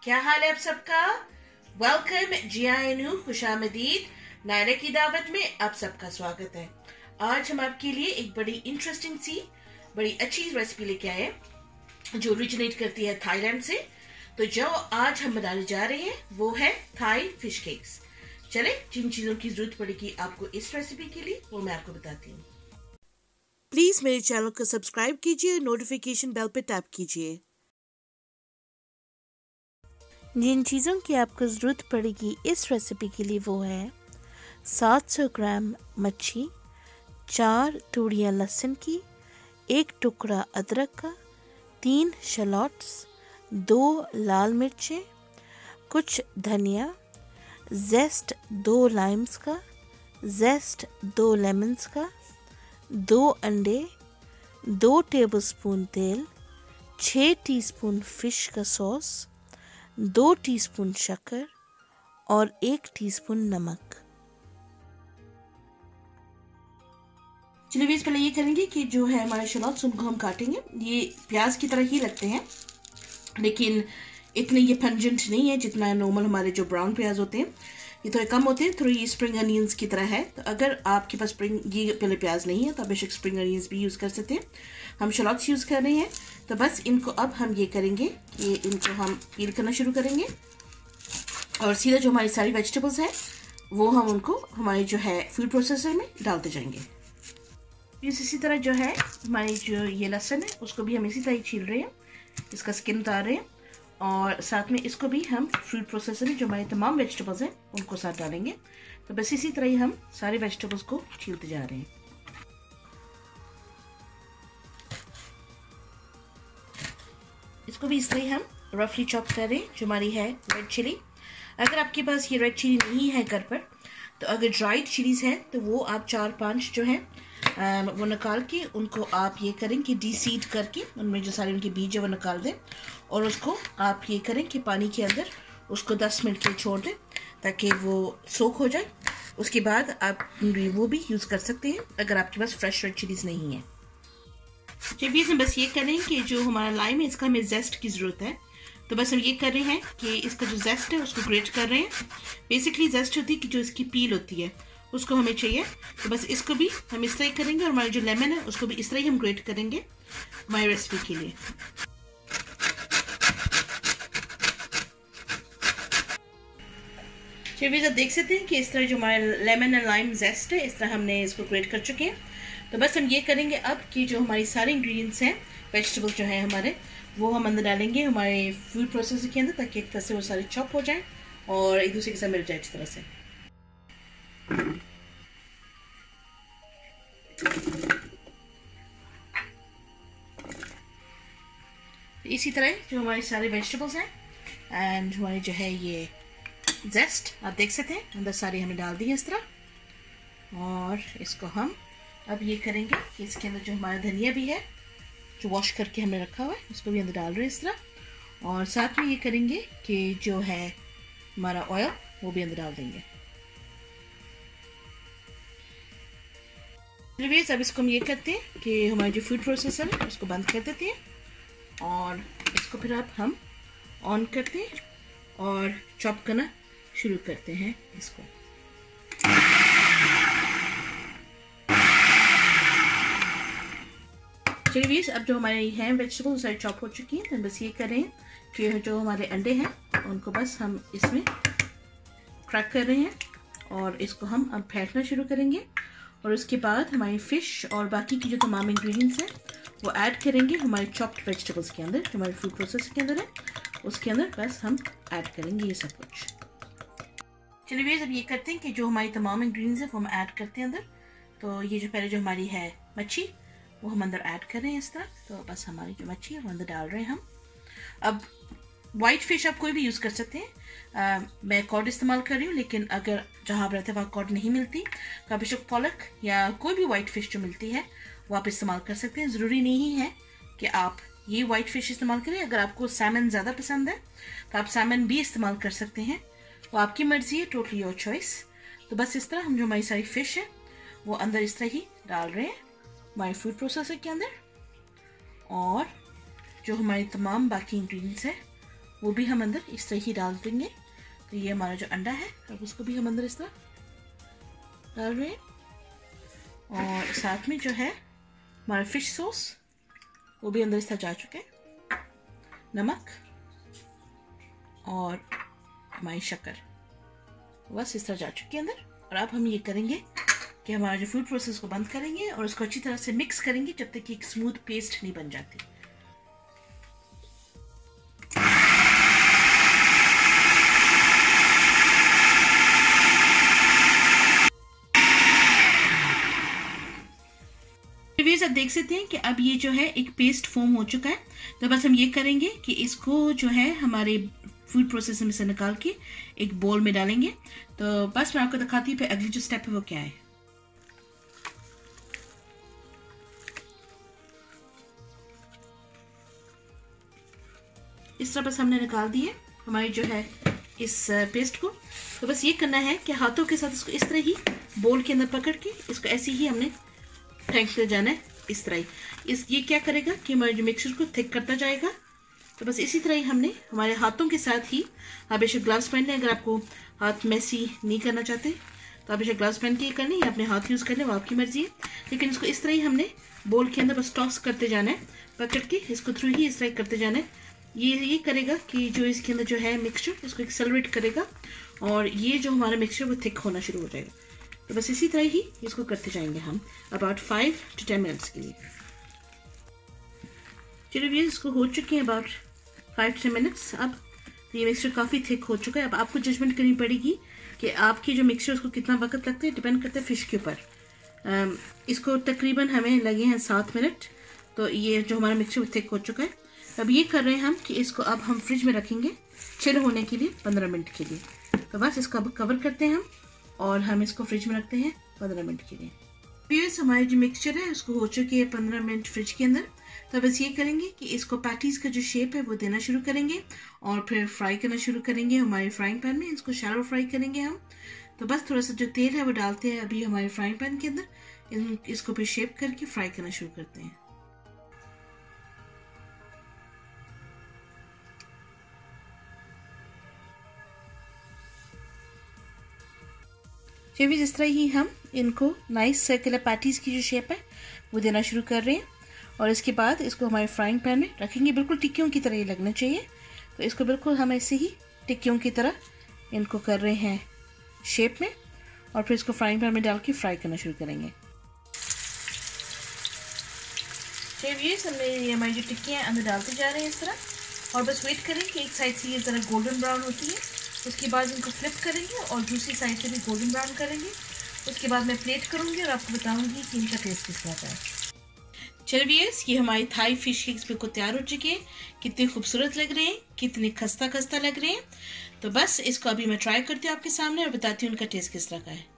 क्या हाल है आप सबका। वेलकम जियानु, खुशामदीद। नायरा की दावत में आप सबका स्वागत है। आज हम आपके लिए एक बड़ी इंटरेस्टिंग सी बड़ी अच्छी रेसिपी लेके आए जो ओरिजिनेट करती है थाईलैंड से। तो जो आज हम बनाने जा रहे हैं वो है थाई फिश केक्स। चले, जिन चीजों की जरूरत पड़ेगी आपको इस रेसिपी के लिए वो मैं आपको बताती हूँ। प्लीज मेरे चैनल को सब्सक्राइब कीजिए, नोटिफिकेशन बेल पे टैप कीजिए। जिन चीज़ों की आपको ज़रूरत पड़ेगी इस रेसिपी के लिए वो है 700 ग्राम मच्छी, 4 तूड़ियाँ लहसुन की, 1 टुकड़ा अदरक का, 3 शलोट्स, 2 लाल मिर्चें, कुछ धनिया, जेस्ट 2 लाइम्स का, जेस्ट 2 लेमन्स का, 2 अंडे, 2 टेबलस्पून तेल, 6 टीस्पून फिश का सॉस, 2 टीस्पून शक्कर और 1 टीस्पून नमक। चलिए पहले ये करेंगे कि जो है हमारे शलोट्स उनको हम काटेंगे। ये प्याज की तरह ही लगते हैं लेकिन इतने ये पंजेंट नहीं है जितना नॉर्मल हमारे जो ब्राउन प्याज होते हैं। ये थोड़े कम होते हैं, थोड़ी ये स्प्रिंग अनियंस की तरह है। तो अगर आपके पास ये पहले प्याज नहीं है तो आप बेशक स्प्रिंग अनियंस भी यूज़ कर सकते हैं। हम शलोट्स यूज़ कर रहे हैं। तो बस इनको अब हम ये करेंगे कि इनको हम पील करना शुरू करेंगे और सीधा जो हमारी सारी वेजिटेबल्स हैं वो हम उनको हमारे जो है फूड प्रोसेसर में डालते जाएंगे। इसी तरह जो है हमारी जो ये लहसुन है उसको भी हम इसी तरह ही छील रहे हैं, इसका स्किन उतार रहे हैं और साथ में इसको भी हम फूड प्रोसेसर में जो हमारे तमाम वेजिटेबल्स हैं उनको साथ डालेंगे। तो बस इसी तरह ही हम सारे वेजिटेबल्स को छीलते जा रहे हैं। इसको भी इस तरह ही हम रफली चॉप कर रहे हैं। जो हमारी है रेड चिली, अगर आपके पास ये रेड चिली नहीं है घर पर तो अगर ड्राइड चिलीज है तो वो आप 4-5 जो है वो निकाल के उनको आप ये करें कि डीसीड करके उनमें जो सारे उनके बीज है वो निकाल दें और उसको आप ये करें कि पानी के अंदर उसको 10 मिनट के लिए छोड़ दें ताकि वो सोख हो जाए। उसके बाद आप वो भी यूज़ कर सकते हैं अगर आपके पास फ्रेश रेड चिलीज नहीं है। चलिए इसमें बस ये करें कि जो हमारा लाइम है इसका हमें जेस्ट की ज़रूरत है। तो बस हम ये कर रहे हैं कि इसका जो जेस्ट है उसको ग्रेट कर रहे हैं। बेसिकली जेस्ट होती है कि जो इसकी पील होती है उसको हमें चाहिए। तो बस इसको भी हम इस तरह करेंगे और हमारा जो लेमन है उसको भी इस तरह ही हम ग्रेट करेंगे हमारी रेसिपी के लिए। चलिए आप देख सकते हैं कि इस तरह जो हमारा लेमन एंड लाइम जेस्ट है इस तरह हमने इसको ग्रेट कर चुके हैं। तो बस हम ये करेंगे अब कि जो हमारी सारे इंग्रेडिएंट्स हैं वेजिटेबल जो है हमारे वो हम अंदर डालेंगे हमारे फूड प्रोसेसर के अंदर ताकि एक तरह से वो सारे चॉप हो जाए और एक दूसरे के साथ मिल जाए इस तरह से। इसी तरह जो हमारे सारे वेजिटेबल्स हैं एंड हमारे जो है ये जेस्ट आप देख सकते हैं अंदर सारी हमने डाल दी है इस तरह। और इसको हम अब ये करेंगे कि इसके अंदर जो हमारा धनिया भी है जो वॉश करके हमने रखा हुआ है उसको भी अंदर डाल रहे हैं इस तरह। और साथ में ये करेंगे कि जो है हमारा ऑयल वो भी अंदर डाल देंगे। अब इसको हम ये करते हैं कि हमारा जो फूड प्रोसेसर है उसको बंद कर देते हैं और इसको फिर अब हम ऑन करते हैं और चॉप करना शुरू करते हैं इसको। चलिए अब जो हमारे हैं वेजिटेबल्स सारे चॉप हो चुकी हैं तो बस ये करें कि जो हमारे अंडे हैं उनको बस हम इसमें क्रैक कर रहे हैं और इसको हम अब फेंटना शुरू करेंगे और उसके बाद हमारी फ़िश और बाकी की जो तमाम इंग्रेडिएंट्स हैं वो ऐड करेंगे हमारे चॉप्ड वेजिटेबल्स के अंदर जो हमारे फूड प्रोसेसर के अंदर है उसके अंदर बस हम ऐड करेंगे ये सब कुछ। चलिए अब ये करते हैं कि जो हमारी तमाम इंग्रेडिएंट्स हैं वो हम ऐड करते हैं अंदर। तो ये जो पहले जो हमारी है मच्छी वो हम अंदर ऐड कर रहे हैं इस तरह। तो बस हमारी जो मच्छी है वो अंदर डाल रहे हैं हम। अब वाइट फिश आप कोई भी यूज़ कर सकते हैं। मैं कॉड इस्तेमाल कर रही हूँ लेकिन अगर जहाँ आप रहते हैं वहाँ कॉड नहीं मिलती तो आप बेशक पॉलक या कोई भी वाइट फ़िश जो मिलती है वो आप इस्तेमाल कर सकते हैं। ज़रूरी नहीं है कि आप ये वाइट फ़िश इस्तेमाल करें। अगर आपको सैमन ज़्यादा पसंद है तो आप सैमन भी इस्तेमाल कर सकते हैं, वो आपकी मर्ज़ी है, टोटली योर चॉइस। तो बस इस तरह हम जो हमारी सारी फ़िश है वो अंदर इस तरह ही डाल रहे हैं हमारे फूड प्रोसेसर के अंदर और जो हमारी तमाम बाकी इंग्रेडिएंट्स है वो भी हम अंदर इस तरह ही डाल देंगे। तो ये हमारा जो अंडा है अब उसको भी हम अंदर इस तरह डाल रहे हैं। और साथ में जो है हमारा फिश सॉस वो भी अंदर इस तरह जा चुके हैं। नमक और हमारी शक्कर बस इस तरह जा चुकी है अंदर। और अब हम ये करेंगे कि हमारा जो फूड प्रोसेस को बंद करेंगे और उसको अच्छी तरह से मिक्स करेंगे जब तक कि एक स्मूथ पेस्ट नहीं बन जाती। आप देख सकते हैं कि अब ये जो है एक पेस्ट फॉर्म हो चुका है। तो बस हम ये करेंगे कि इसको जो है हमारे फूड प्रोसेसर में से निकाल के एक बोल में डालेंगे। तो बस मैं आपको दिखाती हूँ फिर अगली जो स्टेप है वो क्या है। इस तरह बस हमने निकाल दिए हमारी जो है इस पेस्ट को। तो बस ये करना है कि हाथों के साथ इसको इस तरह ही बोल के अंदर पकड़ के इसको ऐसे ही हमने फेंकते जाना है इस तरह ही। ये क्या करेगा कि हमारे जो मिक्सचर को थिक करता जाएगा। तो बस इसी तरह ही हमने हमारे हाथों के साथ ही, आप बेशक ग्लव्स पहन लें अगर आपको हाथ मैसी नहीं करना चाहते तो आप बेशक ग्लव्स पहन के कर लें या अपने हाथ यूज़ कर लें, वो आपकी मर्जी है। लेकिन इसको इस तरह ही हमने बोल के अंदर बस टॉस करते जाना है, पकड़ के इसको थ्रू ही इस तरह करते जाना है। ये करेगा कि जो इसके अंदर जो है मिक्सचर इसको एक्सेलरेट करेगा और ये जो हमारा मिक्सचर वो थिक होना शुरू हो जाएगा। तो बस इसी तरह ही इसको करते जाएंगे हम अबाउट 5 to 10 मिनट्स के लिए। चलिए ये इसको हो चुके हैं अबाउट 5 to 10 मिनट्स। अब ये मिक्सचर काफ़ी थिक हो चुका है। अब आपको जजमेंट करनी पड़ेगी कि आपकी जो मिक्सचर उसको कितना वक्त लगता है, डिपेंड करता है फ़िश के ऊपर। इसको तकरीबन हमें लगे हैं 7 मिनट। तो ये जो हमारा मिक्सचर वो थिक हो चुका है। अब ये कर रहे हैं हम कि इसको अब हम फ्रिज में रखेंगे चिल होने के लिए 15 मिनट के लिए। तो बस इसको अब कवर करते हैं हम और हम इसको फ्रिज में रखते हैं 15 मिनट के लिए। फिर हमारी जो मिक्सचर है उसको हो चुकी है 15 मिनट फ्रिज के अंदर। तो बस ये करेंगे कि इसको पैटीज़ का जो शेप है वो देना शुरू करेंगे और फिर फ्राई करना शुरू करेंगे हमारे फ्राइंग पैन में। इसको शैलो फ्राई करेंगे हम। तो बस थोड़ा सा जो तेल है वो डालते हैं अभी हमारे फ्राइंग पैन के अंदर, इसको फिर शेप करके फ्राई करना शुरू करते हैं। फिर भी जिस तरह ही हम इनको नाइस सर्कुलर पैटीज़ की जो शेप है वो देना शुरू कर रहे हैं और इसके बाद इसको हमारे फ्राइंग पैन में रखेंगे। बिल्कुल टिक्कियों की तरह ये लगना चाहिए। तो इसको बिल्कुल हम ऐसे ही टिक्कियों की तरह इनको कर रहे हैं शेप में और फिर इसको फ्राइंग पैन में डाल के फ्राई करना शुरू करेंगे। हमने ये हमारी जो टिक्कियाँ अंदर डालते जा रहे हैं इस तरह और बस वेट करें कि एक साइड से ये ज़रा गोल्डन ब्राउन होती है। उसके बाद इनको फ्लिप करेंगे और दूसरी साइड से भी गोल्डन ब्राउन करेंगे। उसके बाद मैं प्लेट करूंगी और आपको बताऊंगी कि इनका टेस्ट किस तरह का है। चलिए ये हमारी थाई फिश केक्स बिल्कुल तैयार हो चुके हैं। कितने खूबसूरत लग रहे हैं, कितने खस्ता खस्ता लग रहे हैं। तो बस इसको अभी मैं ट्राई करती हूँ आपके सामने और बताती हूँ उनका टेस्ट किस तरह का है।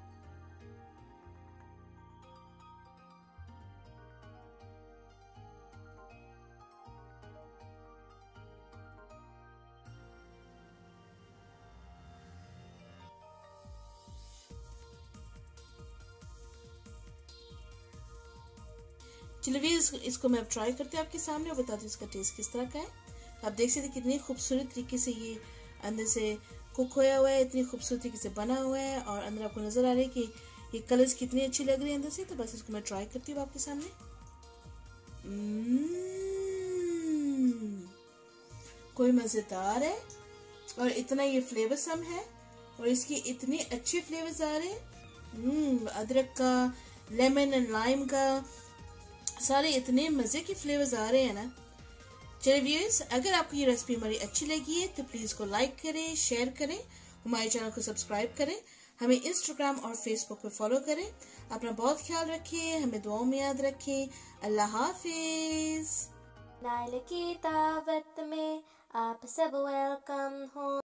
चलिए इसको मैं अब ट्राई करती हूँ आपके सामने और बताती हूँ इसका टेस्ट किस तरह का है। आप देख सकते कितनी खूबसूरत तरीके से ये अंदर से कुक होया हुआ है, इतनी खूबसूरत तरीके से बना हुआ है और अंदर आपको नज़र आ रहा है कि ये कलर्स कितने अच्छे लग रहे हैं अंदर से। तो बस इसको मैं ट्राई करती हूँ आपके सामने। कोई मज़ेदार है और इतना ये फ्लेवरसम है और इसके इतने अच्छे फ्लेवर्स आ रहे हैं। अदरक का, लेमन एंड लाइम का, सारे इतने मज़े के फ्लेवर्स आ रहे हैं ना। चलिए व्यूअर्स, अगर आपको ये रेसिपी हमारी अच्छी लगी है तो प्लीज़ इसको लाइक करें, शेयर करें, हमारे चैनल को सब्सक्राइब करें, हमें इंस्टाग्राम और फेसबुक पे फॉलो करें। अपना बहुत ख्याल रखिए, हमें दुआओं में याद रखें। अल्लाह हाफिज़। नाइल की दावत में आप सब वेलकम हो।